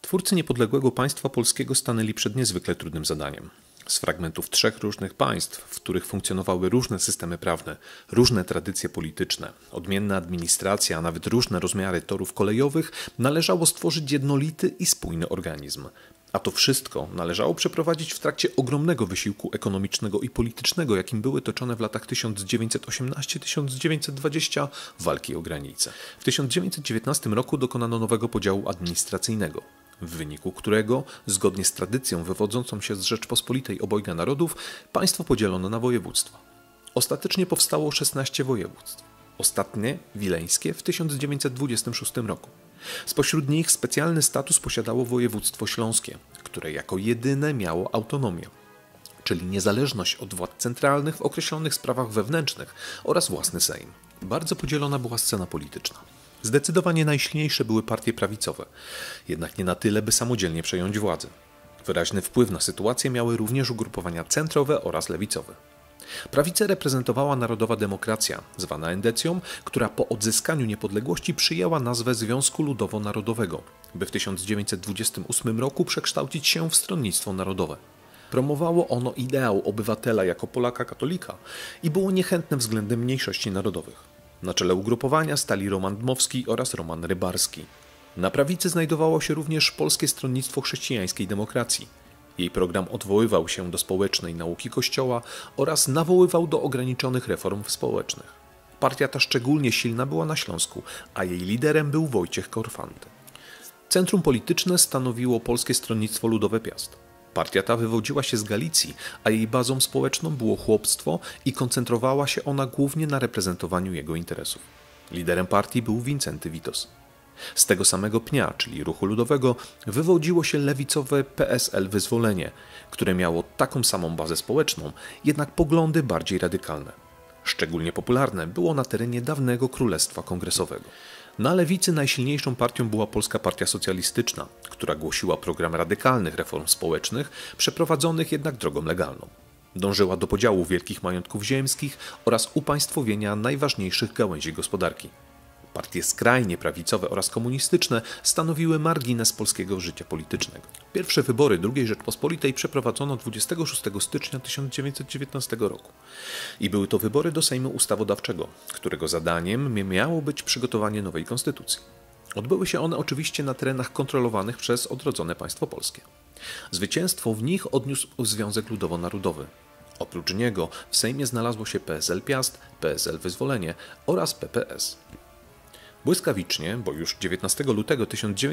Twórcy niepodległego państwa polskiego stanęli przed niezwykle trudnym zadaniem. Z fragmentów trzech różnych państw, w których funkcjonowały różne systemy prawne, różne tradycje polityczne, odmienna administracja, a nawet różne rozmiary torów kolejowych, należało stworzyć jednolity i spójny organizm. A to wszystko należało przeprowadzić w trakcie ogromnego wysiłku ekonomicznego i politycznego, jakim były toczone w latach 1918-1920 walki o granice. W 1919 roku dokonano nowego podziału administracyjnego, w wyniku którego, zgodnie z tradycją wywodzącą się z Rzeczpospolitej obojga narodów, państwo podzielono na województwa. Ostatecznie powstało 16 województw. Ostatnie, wileńskie, w 1926 roku. Spośród nich specjalny status posiadało województwo śląskie, które jako jedyne miało autonomię, czyli niezależność od władz centralnych w określonych sprawach wewnętrznych oraz własny sejm. Bardzo podzielona była scena polityczna. Zdecydowanie najsilniejsze były partie prawicowe, jednak nie na tyle, by samodzielnie przejąć władzę. Wyraźny wpływ na sytuację miały również ugrupowania centrowe oraz lewicowe. Prawicę reprezentowała Narodowa Demokracja, zwana Endecją, która po odzyskaniu niepodległości przyjęła nazwę Związku Ludowo-Narodowego, by w 1928 roku przekształcić się w Stronnictwo Narodowe. Promowało ono ideał obywatela jako Polaka katolika i było niechętne względem mniejszości narodowych. Na czele ugrupowania stali Roman Dmowski oraz Roman Rybarski. Na prawicy znajdowało się również Polskie Stronnictwo Chrześcijańskiej Demokracji. Jej program odwoływał się do społecznej nauki Kościoła oraz nawoływał do ograniczonych reform społecznych. Partia ta szczególnie silna była na Śląsku, a jej liderem był Wojciech Korfanty. Centrum polityczne stanowiło Polskie Stronnictwo Ludowe Piast. Partia ta wywodziła się z Galicji, a jej bazą społeczną było chłopstwo i koncentrowała się ona głównie na reprezentowaniu jego interesów. Liderem partii był Wincenty Witos. Z tego samego pnia, czyli Ruchu Ludowego, wywodziło się lewicowe PSL Wyzwolenie, które miało taką samą bazę społeczną, jednak poglądy bardziej radykalne. Szczególnie popularne było na terenie dawnego Królestwa Kongresowego. Na lewicy najsilniejszą partią była Polska Partia Socjalistyczna, która głosiła program radykalnych reform społecznych, przeprowadzonych jednak drogą legalną. Dążyła do podziału wielkich majątków ziemskich oraz upaństwowienia najważniejszych gałęzi gospodarki. Partie skrajnie prawicowe oraz komunistyczne stanowiły margines polskiego życia politycznego. Pierwsze wybory II Rzeczpospolitej przeprowadzono 26 stycznia 1919 roku. I były to wybory do Sejmu Ustawodawczego, którego zadaniem miało być przygotowanie nowej konstytucji. Odbyły się one oczywiście na terenach kontrolowanych przez odrodzone państwo polskie. Zwycięstwo w nich odniósł Związek Ludowo-Narodowy. Oprócz niego w Sejmie znalazło się PSL Piast, PSL Wyzwolenie oraz PPS. Błyskawicznie, bo już 19 lutego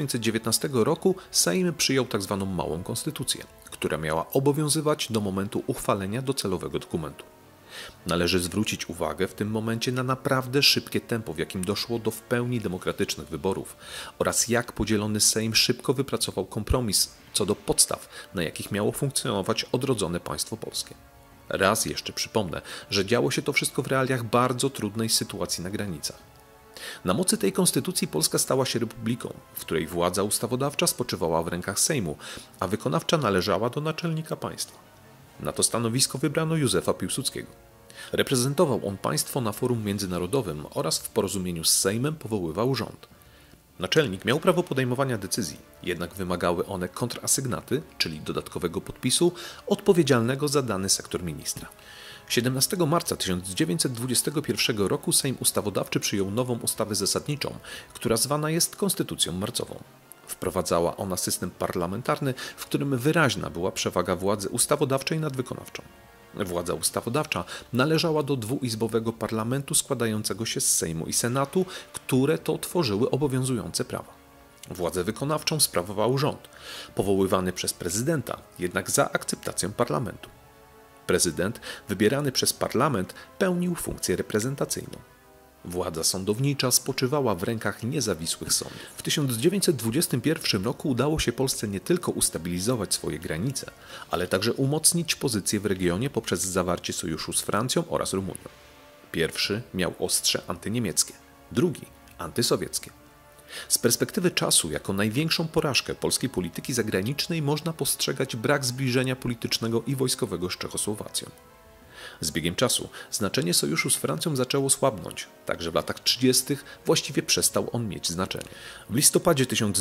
1919 roku Sejm przyjął tzw. małą konstytucję, która miała obowiązywać do momentu uchwalenia docelowego dokumentu. Należy zwrócić uwagę w tym momencie na naprawdę szybkie tempo, w jakim doszło do w pełni demokratycznych wyborów oraz jak podzielony Sejm szybko wypracował kompromis co do podstaw, na jakich miało funkcjonować odrodzone państwo polskie. Raz jeszcze przypomnę, że działo się to wszystko w realiach bardzo trudnej sytuacji na granicach. Na mocy tej konstytucji Polska stała się republiką, w której władza ustawodawcza spoczywała w rękach Sejmu, a wykonawcza należała do naczelnika państwa. Na to stanowisko wybrano Józefa Piłsudskiego. Reprezentował on państwo na forum międzynarodowym oraz w porozumieniu z Sejmem powoływał rząd. Naczelnik miał prawo podejmowania decyzji, jednak wymagały one kontrasygnaty, czyli dodatkowego podpisu, odpowiedzialnego za dany sektor ministra. 17 marca 1921 roku Sejm Ustawodawczy przyjął nową ustawę zasadniczą, która zwana jest Konstytucją Marcową. Wprowadzała ona system parlamentarny, w którym wyraźna była przewaga władzy ustawodawczej nad wykonawczą. Władza ustawodawcza należała do dwuizbowego parlamentu składającego się z Sejmu i Senatu, które to tworzyły obowiązujące prawa. Władzę wykonawczą sprawował rząd, powoływany przez prezydenta, jednak za akceptacją parlamentu. Prezydent, wybierany przez parlament, pełnił funkcję reprezentacyjną. Władza sądownicza spoczywała w rękach niezawisłych sądów. W 1921 roku udało się Polsce nie tylko ustabilizować swoje granice, ale także umocnić pozycję w regionie poprzez zawarcie sojuszu z Francją oraz Rumunią. Pierwszy miał ostrze antyniemieckie, drugi antysowieckie. Z perspektywy czasu jako największą porażkę polskiej polityki zagranicznej można postrzegać brak zbliżenia politycznego i wojskowego z Czechosłowacją. Z biegiem czasu znaczenie sojuszu z Francją zaczęło słabnąć, także w latach 30. właściwie przestał on mieć znaczenie. W listopadzie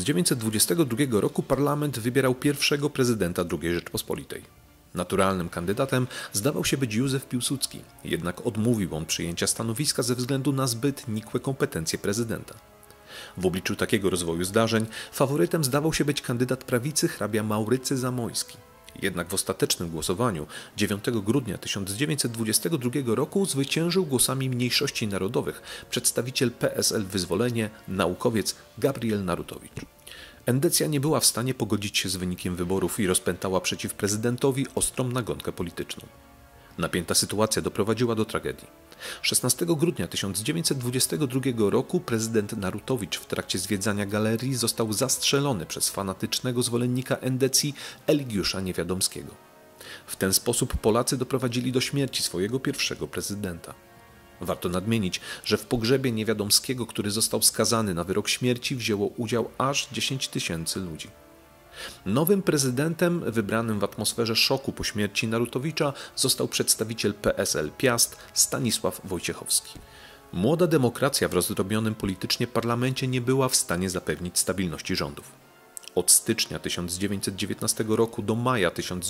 1922 roku parlament wybierał pierwszego prezydenta II Rzeczpospolitej. Naturalnym kandydatem zdawał się być Józef Piłsudski, jednak odmówił on przyjęcia stanowiska ze względu na zbyt nikłe kompetencje prezydenta. W obliczu takiego rozwoju zdarzeń faworytem zdawał się być kandydat prawicy hrabia Maurycy Zamoyski. Jednak w ostatecznym głosowaniu 9 grudnia 1922 roku zwyciężył głosami mniejszości narodowych przedstawiciel PSL Wyzwolenie, naukowiec Gabriel Narutowicz. Endecja nie była w stanie pogodzić się z wynikiem wyborów i rozpętała przeciw prezydentowi ostrą nagonkę polityczną. Napięta sytuacja doprowadziła do tragedii. 16 grudnia 1922 roku prezydent Narutowicz w trakcie zwiedzania galerii został zastrzelony przez fanatycznego zwolennika endecji Eligiusza Niewiadomskiego. W ten sposób Polacy doprowadzili do śmierci swojego pierwszego prezydenta. Warto nadmienić, że w pogrzebie Niewiadomskiego, który został skazany na wyrok śmierci, wzięło udział aż 10 000 ludzi. Nowym prezydentem, wybranym w atmosferze szoku po śmierci Narutowicza, został przedstawiciel PSL Piast Stanisław Wojciechowski. Młoda demokracja w rozdrobnionym politycznie parlamencie nie była w stanie zapewnić stabilności rządów. Od stycznia 1919 roku do maja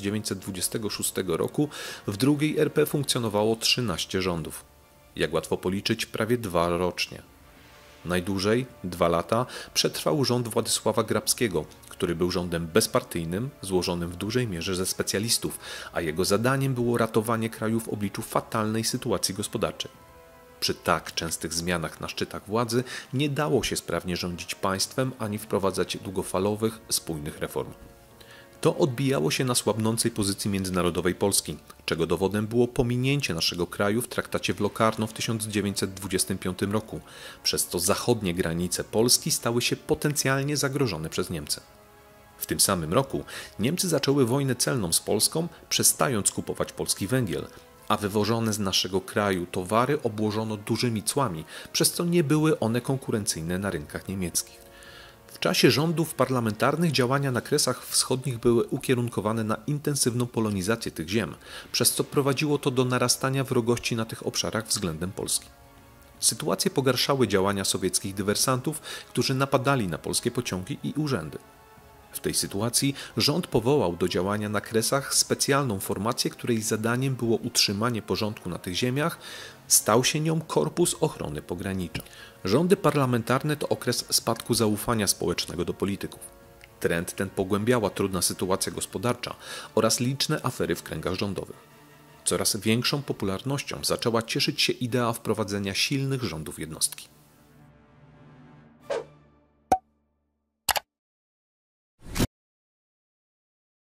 1926 roku w II RP funkcjonowało 13 rządów. Jak łatwo policzyć, prawie 2 rocznie. Najdłużej, 2 lata, przetrwał rząd Władysława Grabskiego, który był rządem bezpartyjnym, złożonym w dużej mierze ze specjalistów, a jego zadaniem było ratowanie kraju w obliczu fatalnej sytuacji gospodarczej. Przy tak częstych zmianach na szczytach władzy nie dało się sprawnie rządzić państwem ani wprowadzać długofalowych, spójnych reform. To odbijało się na słabnącej pozycji międzynarodowej Polski, czego dowodem było pominięcie naszego kraju w traktacie w Locarno w 1925 roku, przez co zachodnie granice Polski stały się potencjalnie zagrożone przez Niemcy. W tym samym roku Niemcy zaczęły wojnę celną z Polską, przestając kupować polski węgiel, a wywożone z naszego kraju towary obłożono dużymi cłami, przez co nie były one konkurencyjne na rynkach niemieckich. W czasie rządów parlamentarnych działania na Kresach Wschodnich były ukierunkowane na intensywną polonizację tych ziem, przez co prowadziło to do narastania wrogości na tych obszarach względem Polski. Sytuację pogarszały działania sowieckich dywersantów, którzy napadali na polskie pociągi i urzędy. W tej sytuacji rząd powołał do działania na Kresach specjalną formację, której zadaniem było utrzymanie porządku na tych ziemiach. Stał się nią Korpus Ochrony Pogranicza. Rządy parlamentarne to okres spadku zaufania społecznego do polityków. Trend ten pogłębiała trudna sytuacja gospodarcza oraz liczne afery w kręgach rządowych. Coraz większą popularnością zaczęła cieszyć się idea wprowadzenia silnych rządów jednostki.